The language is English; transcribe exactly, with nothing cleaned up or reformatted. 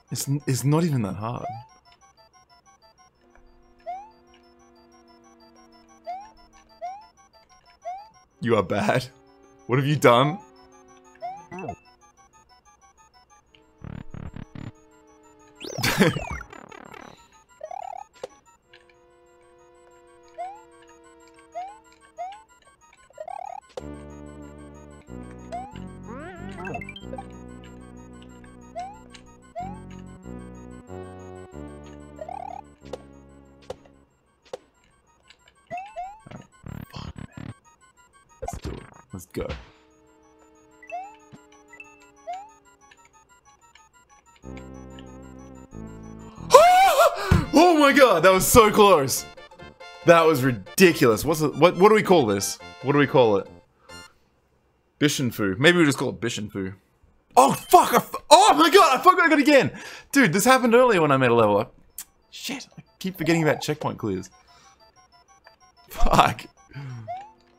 It's, it's not even that hard. You are bad. What have you done? Let's do it. Let's go. Oh my god, that was so close. That was ridiculous. What's it, what what do we call this? What do we call it? Bishinfu. Maybe we just call it Bishinfu. Oh fuck! I f oh my god, I forgot it again. Dude, this happened earlier when I made a level. I shit, I keep forgetting about checkpoint clears. Fuck.